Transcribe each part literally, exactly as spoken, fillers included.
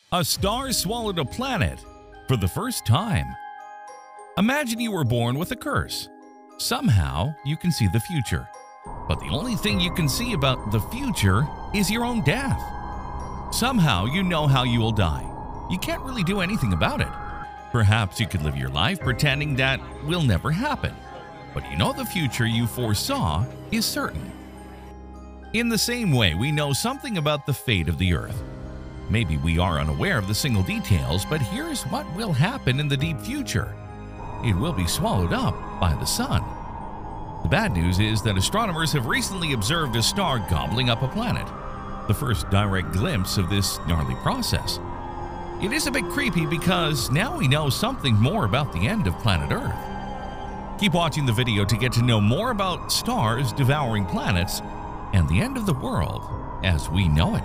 A star swallowed a planet for the first time. Imagine you were born with a curse. Somehow you can see the future, but the only thing you can see about the future is your own death. Somehow you know how you will die. You can't really do anything about it. Perhaps you could live your life pretending that will never happen, but you know the future you foresaw is certain. In the same way, we know something about the fate of the Earth. Maybe we are unaware of the single details, but here's what will happen in the deep future. It will be swallowed up by the sun. The bad news is that astronomers have recently observed a star gobbling up a planet, the first direct glimpse of this gnarly process. It is a bit creepy because now we know something more about the end of planet Earth. Keep watching the video to get to know more about stars devouring planets and the end of the world as we know it.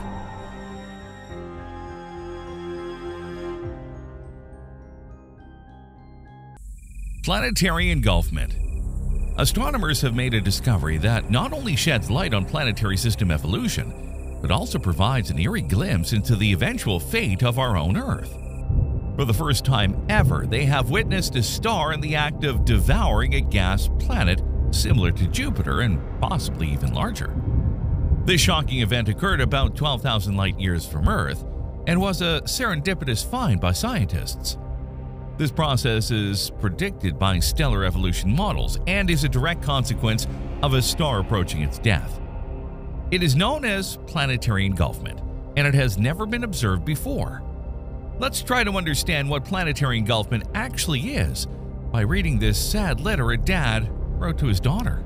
Planetary engulfment. Astronomers have made a discovery that not only sheds light on planetary system evolution, but also provides an eerie glimpse into the eventual fate of our own Earth. For the first time ever, they have witnessed a star in the act of devouring a gas planet similar to Jupiter and possibly even larger. This shocking event occurred about twelve thousand light years from Earth and was a serendipitous find by scientists. This process is predicted by stellar evolution models and is a direct consequence of a star approaching its death. It is known as planetary engulfment, and it has never been observed before. Let's try to understand what planetary engulfment actually is by reading this sad letter a dad wrote to his daughter.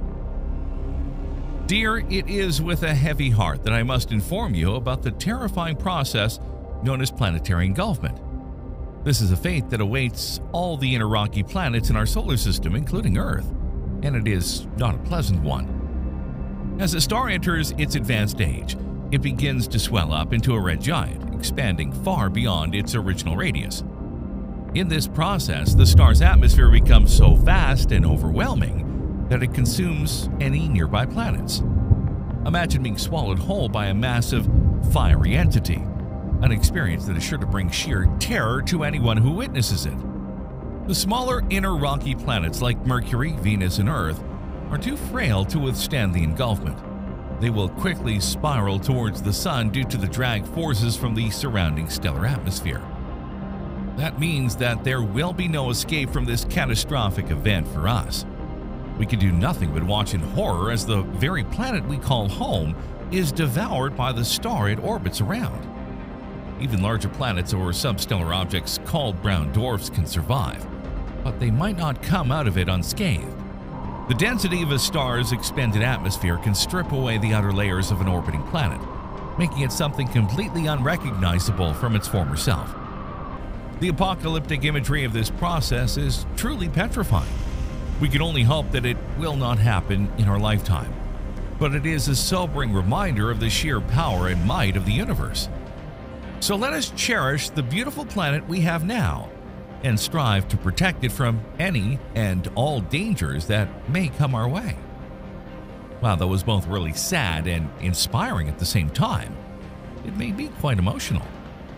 Dear, it is with a heavy heart that I must inform you about the terrifying process known as planetary engulfment. This is a fate that awaits all the inner rocky planets in our solar system, including Earth, and it is not a pleasant one. As a star enters its advanced age, it begins to swell up into a red giant, expanding far beyond its original radius. In this process, the star's atmosphere becomes so vast and overwhelming that it consumes any nearby planets. Imagine being swallowed whole by a massive, fiery entity, an experience that is sure to bring sheer terror to anyone who witnesses it. The smaller inner rocky planets like Mercury, Venus, and Earth are too frail to withstand the engulfment. They will quickly spiral towards the sun due to the drag forces from the surrounding stellar atmosphere. That means that there will be no escape from this catastrophic event for us. We can do nothing but watch in horror as the very planet we call home is devoured by the star it orbits around. Even larger planets or substellar objects called brown dwarfs can survive, but they might not come out of it unscathed. The density of a star's expanded atmosphere can strip away the outer layers of an orbiting planet, making it something completely unrecognizable from its former self. The apocalyptic imagery of this process is truly petrifying. We can only hope that it will not happen in our lifetime, but it is a sobering reminder of the sheer power and might of the universe. So let us cherish the beautiful planet we have now and strive to protect it from any and all dangers that may come our way. Wow, that was both really sad and inspiring at the same time. It made me quite emotional.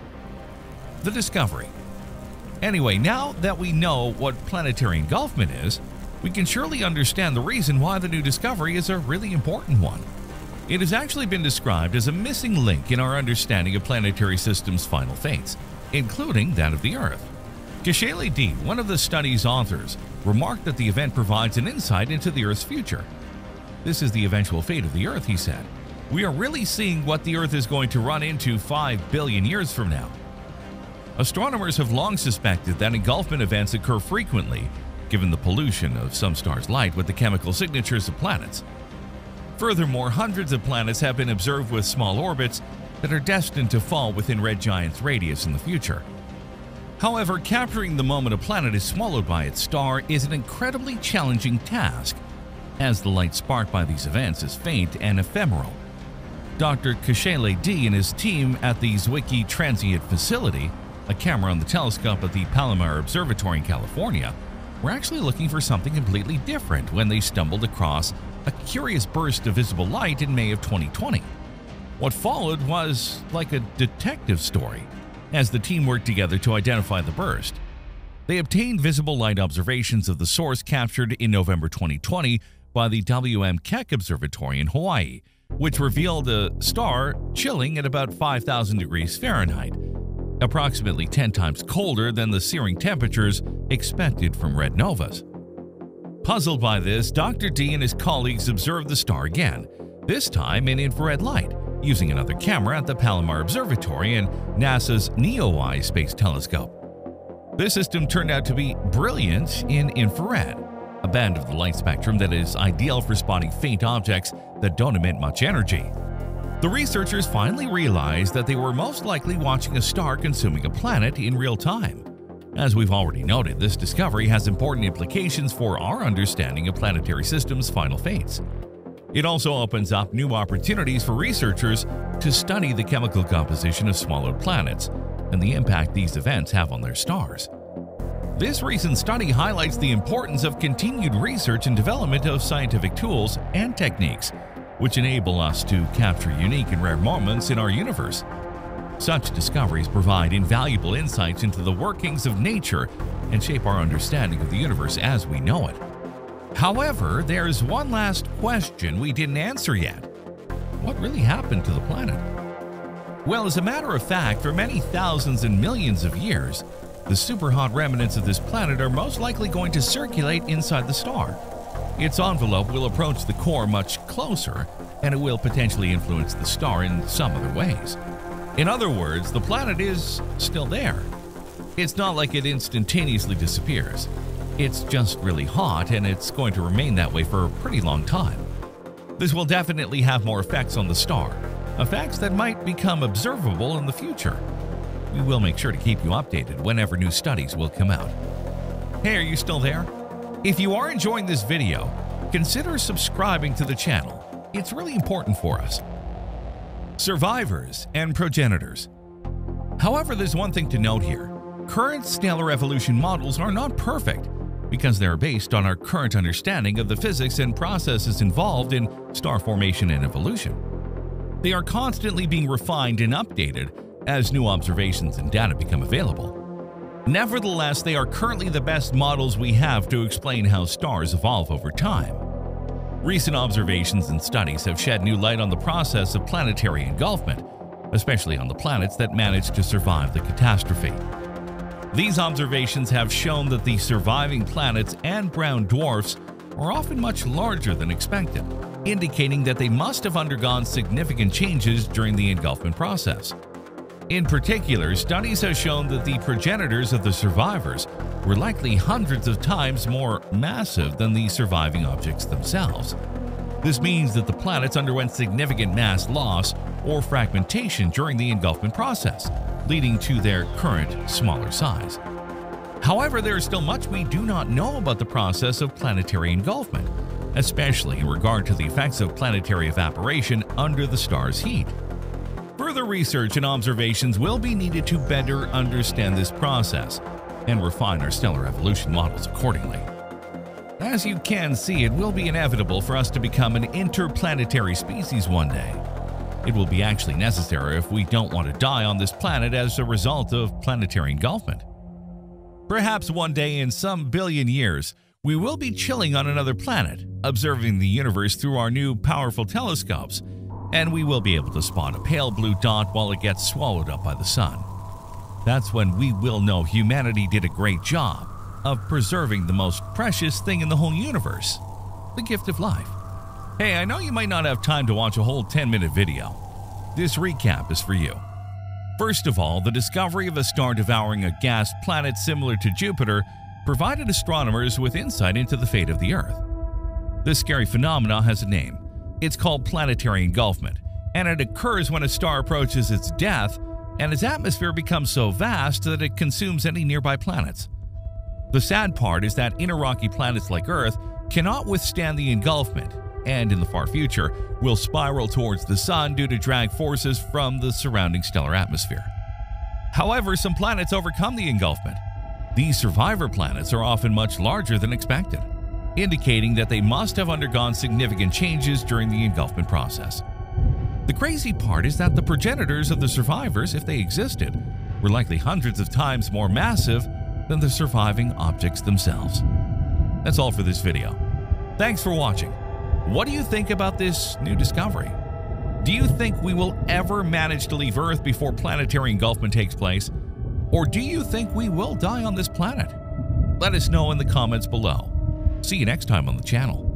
The discovery. Anyway, now that we know what planetary engulfment is, we can surely understand the reason why the new discovery is a really important one. It has actually been described as a missing link in our understanding of planetary systems' final fates, including that of the Earth. Gnarly D, one of the study's authors, remarked that the event provides an insight into the Earth's future. This is the eventual fate of the Earth, he said. We are really seeing what the Earth is going to run into five billion years from now. Astronomers have long suspected that engulfment events occur frequently, given the pollution of some stars' light with the chemical signatures of planets. Furthermore, hundreds of planets have been observed with small orbits that are destined to fall within red giants' radius in the future. However, capturing the moment a planet is swallowed by its star is an incredibly challenging task, as the light sparked by these events is faint and ephemeral. Doctor Gnarly D and his team at the Zwicky Transient Facility, a camera on the telescope at the Palomar Observatory in California, were actually looking for something completely different when they stumbled across a curious burst of visible light in May of twenty twenty. What followed was like a detective story. as the team worked together to identify the burst. They obtained visible light observations of the source captured in November twenty twenty by the W M Keck Observatory in Hawaii, which revealed a star chilling at about five thousand degrees Fahrenheit, approximately ten times colder than the searing temperatures expected from red novas. Puzzled by this, Doctor D and his colleagues observed the star again, this time in infrared light, using another camera at the Palomar Observatory and NASA's NEOI space telescope. This system turned out to be brilliant in infrared, a band of the light spectrum that is ideal for spotting faint objects that don't emit much energy. The researchers finally realized that they were most likely watching a star consuming a planet in real time. As we've already noted, this discovery has important implications for our understanding of planetary systems' final fates. It also opens up new opportunities for researchers to study the chemical composition of swallowed planets and the impact these events have on their stars. This recent study highlights the importance of continued research and development of scientific tools and techniques which enable us to capture unique and rare moments in our universe. Such discoveries provide invaluable insights into the workings of nature and shape our understanding of the universe as we know it. However, there's one last question we didn't answer yet. What really happened to the planet? Well, as a matter of fact, for many thousands and millions of years, the superhot remnants of this planet are most likely going to circulate inside the star. Its envelope will approach the core much closer, and it will potentially influence the star in some other ways. In other words, the planet is still there. It's not like it instantaneously disappears. It's just really hot, and it's going to remain that way for a pretty long time. This will definitely have more effects on the star, effects that might become observable in the future. We will make sure to keep you updated whenever new studies will come out. Hey, are you still there? If you are enjoying this video, consider subscribing to the channel. It's really important for us. Survivors and progenitors. However, there's one thing to note here. Current stellar evolution models are not perfect because they are based on our current understanding of the physics and processes involved in star formation and evolution. They are constantly being refined and updated as new observations and data become available. Nevertheless, they are currently the best models we have to explain how stars evolve over time. Recent observations and studies have shed new light on the process of planetary engulfment, especially on the planets that managed to survive the catastrophe. These observations have shown that the surviving planets and brown dwarfs are often much larger than expected, indicating that they must have undergone significant changes during the engulfment process. In particular, studies have shown that the progenitors of the survivors were likely hundreds of times more massive than the surviving objects themselves. This means that the planets underwent significant mass loss or fragmentation during the engulfment process, leading to their current smaller size. However, there is still much we do not know about the process of planetary engulfment, especially in regard to the effects of planetary evaporation under the star's heat. Further research and observations will be needed to better understand this process and refine our stellar evolution models accordingly. As you can see, it will be inevitable for us to become an interplanetary species one day. It will be actually necessary if we don't want to die on this planet as a result of planetary engulfment. Perhaps one day in some billion years, we will be chilling on another planet, observing the universe through our new powerful telescopes, and we will be able to spot a pale blue dot while it gets swallowed up by the sun. That's when we will know humanity did a great job of preserving the most precious thing in the whole universe, the gift of life. Hey, I know you might not have time to watch a whole ten minute video. This recap is for you. First of all, the discovery of a star devouring a gas planet similar to Jupiter provided astronomers with insight into the fate of the Earth. This scary phenomenon has a name. It's called planetary engulfment, and it occurs when a star approaches its death and its atmosphere becomes so vast that it consumes any nearby planets. The sad part is that inner rocky planets like Earth cannot withstand the engulfment, and in the far future will spiral towards the Sun due to drag forces from the surrounding stellar atmosphere. However, some planets overcome the engulfment. These survivor planets are often much larger than expected, indicating that they must have undergone significant changes during the engulfment process. The crazy part is that the progenitors of the survivors, if they existed, were likely hundreds of times more massive than the surviving objects themselves. That's all for this video. Thanks for watching. What do you think about this new discovery? Do you think we will ever manage to leave Earth before planetary engulfment takes place? Or do you think we will die on this planet? Let us know in the comments below. See you next time on the channel.